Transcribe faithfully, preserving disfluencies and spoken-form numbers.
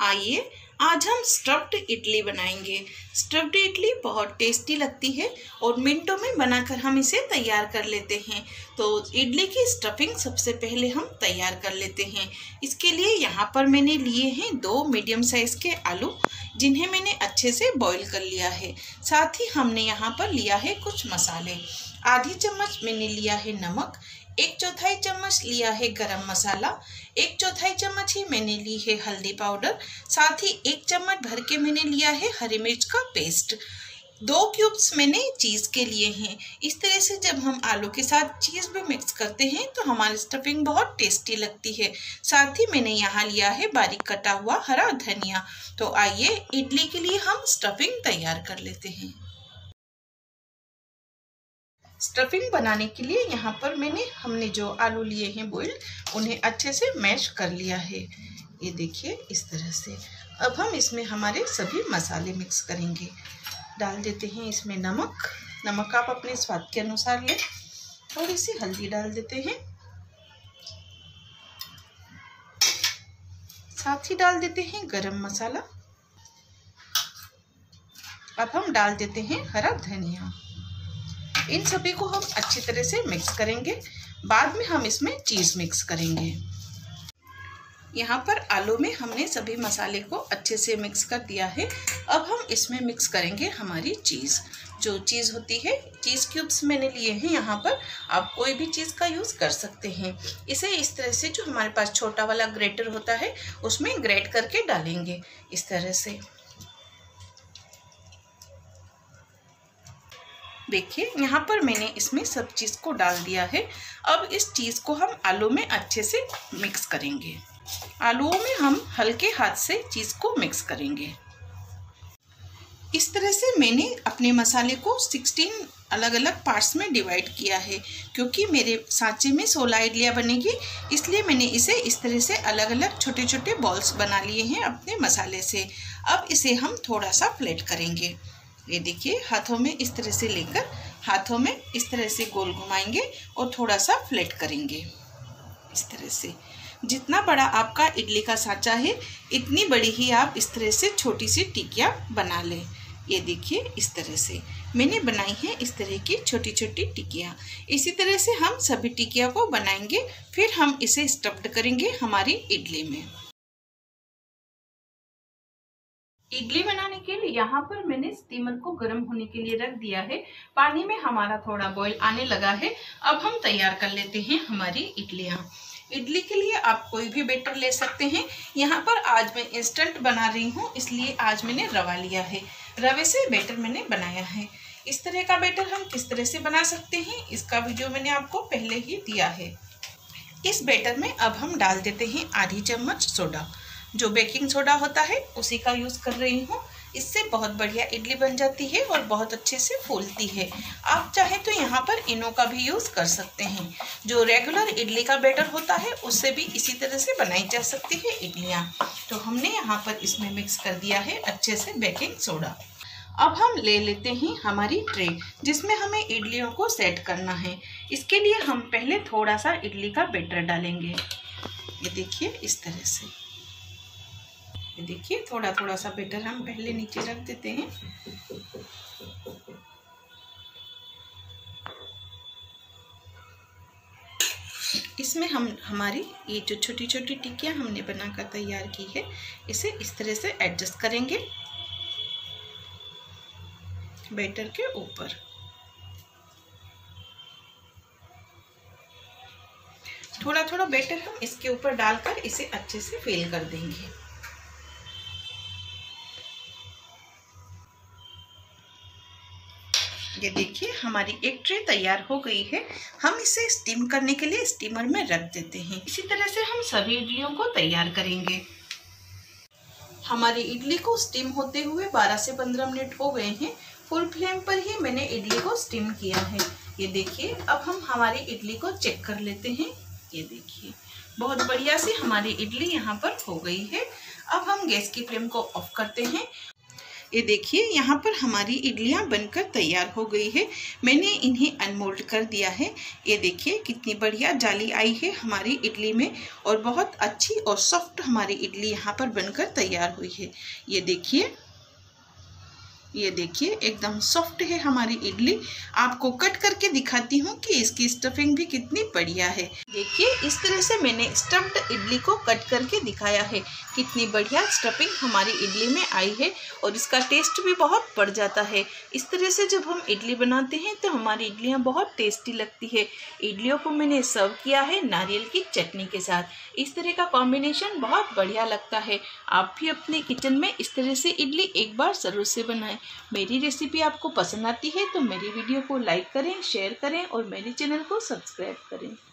आइए आज हम स्टफ्ड इडली बनाएंगे। स्टफ्ड इडली बहुत टेस्टी लगती है और मिनटों में बनाकर हम इसे तैयार कर लेते हैं। तो इडली की स्टफिंग सबसे पहले हम तैयार कर लेते हैं। इसके लिए यहाँ पर मैंने लिए हैं दो मीडियम साइज़ के आलू, जिन्हें मैंने अच्छे से बॉईल कर लिया है। साथ ही हमने यहाँ पर लिया है कुछ मसाले। आधी चम्मच मैंने लिया है नमक, एक चौथाई चम्मच लिया है गरम मसाला, एक चौथाई चम्मच ही मैंने ली है हल्दी पाउडर, साथ ही एक चम्मच भर के मैंने लिया है हरी मिर्च का पेस्ट। दो क्यूब्स मैंने चीज़ के लिए हैं। इस तरह से जब हम आलू के साथ चीज़ भी मिक्स करते हैं तो हमारी स्टफिंग बहुत टेस्टी लगती है। साथ ही मैंने यहाँ लिया है बारीक कटा हुआ हरा धनिया। तो आइए इडली के लिए हम स्टफिंग तैयार कर लेते हैं। स्टफिंग बनाने के लिए यहाँ पर मैंने हमने जो आलू लिए हैं बॉइल्ड, उन्हें अच्छे से मैश कर लिया है। ये देखिए इस तरह से। अब हम इसमें हमारे सभी मसाले मिक्स करेंगे। डाल देते हैं इसमें नमक। नमक आप अपने स्वाद के अनुसार लें। थोड़ी सी हल्दी डाल देते हैं, साथ ही डाल देते हैं गरम मसाला। अब हम डाल देते हैं हरा धनिया। इन सभी को हम अच्छी तरह से मिक्स करेंगे। बाद में हम इसमें चीज़ मिक्स करेंगे। यहाँ पर आलू में हमने सभी मसाले को अच्छे से मिक्स कर दिया है। अब हम इसमें मिक्स करेंगे हमारी चीज़। जो चीज़ होती है, चीज़ क्यूब्स मैंने लिए हैं यहाँ पर। आप कोई भी चीज़ का यूज़ कर सकते हैं। इसे इस तरह से जो हमारे पास छोटा वाला ग्रेटर होता है उसमें ग्रेट करके डालेंगे इस तरह से। देखिए यहाँ पर मैंने इसमें सब चीज़ को डाल दिया है। अब इस चीज़ को हम आलू में अच्छे से मिक्स करेंगे। आलूओं में हम हल्के हाथ से चीज़ को मिक्स करेंगे। इस तरह से मैंने अपने मसाले को सोलह अलग अलग पार्ट्स में डिवाइड किया है। क्योंकि मेरे सांचे में सोलह इडलियाँ बनेगी, इसलिए मैंने इसे इस तरह से अलग अलग छोटे छोटे बॉल्स बना लिए हैं अपने मसाले से। अब इसे हम थोड़ा सा फ्लैट करेंगे। ये देखिए हाथों में इस तरह से लेकर हाथों में इस तरह से गोल घुमाएंगे और थोड़ा सा फ्लैट करेंगे इस तरह से। जितना बड़ा आपका इडली का सांचा है, इतनी बड़ी ही आप इस तरह से छोटी सी टिकिया बना लें। ये देखिए इस तरह से मैंने बनाई है इस तरह की छोटी छोटी टिकिया। इसी तरह से हम सभी टिकिया को बनाएंगे। फिर हम इसे स्टफ्ड करेंगे हमारी इडली में। इडली बनाने के लिए यहाँ पर मैंने स्टीमर को गर्म होने के लिए रख दिया है। पानी में हमारा थोड़ा बॉईल आने लगा है। अब हम तैयार कर लेते हैं हमारी इडलियाँ। इडली के लिए आप कोई भी बैटर ले सकते हैं। यहाँ पर आज मैं इंस्टेंट बना रही हूँ, इसलिए आज मैंने रवा लिया है। रवे से बैटर मैंने बनाया है। इस तरह का बैटर हम किस तरह से बना सकते हैं, इसका वीडियो मैंने आपको पहले ही दिया है। इस बैटर में अब हम डाल देते हैं आधी चम्मच सोडा। जो बेकिंग सोडा होता है उसी का यूज़ कर रही हूँ। इससे बहुत बढ़िया इडली बन जाती है और बहुत अच्छे से फूलती है। आप चाहें तो यहाँ पर इनो का भी यूज़ कर सकते हैं। जो रेगुलर इडली का बैटर होता है उससे भी इसी तरह से बनाई जा सकती है इडलियाँ। तो हमने यहाँ पर इसमें मिक्स कर दिया है अच्छे से बेकिंग सोडा। अब हम ले लेते हैं हमारी ट्रे, जिसमें हमें इडलियों को सेट करना है। इसके लिए हम पहले थोड़ा सा इडली का बैटर डालेंगे। ये देखिए इस तरह से। देखिए थोड़ा थोड़ा सा बैटर हम पहले नीचे रख देते हैं। इसमें हम हमारी ये जो छोटी छोटी टिक्कियाँ हमने बनाकर तैयार की है, इसे इस तरह से एडजस्ट करेंगे बैटर के ऊपर। थोड़ा थोड़ा बैटर हम इसके ऊपर डालकर इसे अच्छे से फिल कर देंगे। ये देखिए हमारी एक ट्रे तैयार हो गई है। हम इसे स्टीम करने के लिए स्टीमर में रख देते हैं। इसी तरह से हम सभी इडलियों को तैयार करेंगे। हमारी इडली को स्टीम होते हुए बारह से पंद्रह मिनट हो गए हैं। फुल फ्लेम पर ही मैंने इडली को स्टीम किया है। ये देखिए अब हम हमारी इडली को चेक कर लेते हैं। ये देखिए बहुत बढ़िया से हमारी इडली यहाँ पर हो गई है। अब हम गैस की फ्लेम को ऑफ करते हैं। ये देखिए यहाँ पर हमारी इडलियाँ बनकर तैयार हो गई है। मैंने इन्हें अनमोल्ड कर दिया है। ये देखिए कितनी बढ़िया जाली आई है हमारी इडली में और बहुत अच्छी और सॉफ्ट हमारी इडली यहाँ पर बनकर तैयार हुई है। ये देखिए, ये देखिए एकदम सॉफ्ट है हमारी इडली। आपको कट करके दिखाती हूँ कि इसकी स्टफिंग भी कितनी बढ़िया है। देखिए इस तरह से मैंने स्टफ्ड इडली को कट करके दिखाया है। कितनी बढ़िया स्टफिंग हमारी इडली में आई है और इसका टेस्ट भी बहुत बढ़ जाता है। इस तरह से जब हम इडली बनाते हैं तो हमारी इडलियाँ बहुत टेस्टी लगती है। इडलियों को मैंने सर्व किया है नारियल की चटनी के साथ। इस तरह का कॉम्बिनेशन बहुत बढ़िया लगता है। आप भी अपने किचन में इस तरह से इडली एक बार ज़रूर से बनाएं। मेरी रेसिपी आपको पसंद आती है तो मेरी वीडियो को लाइक करें, शेयर करें और मेरे चैनल को सब्सक्राइब करें।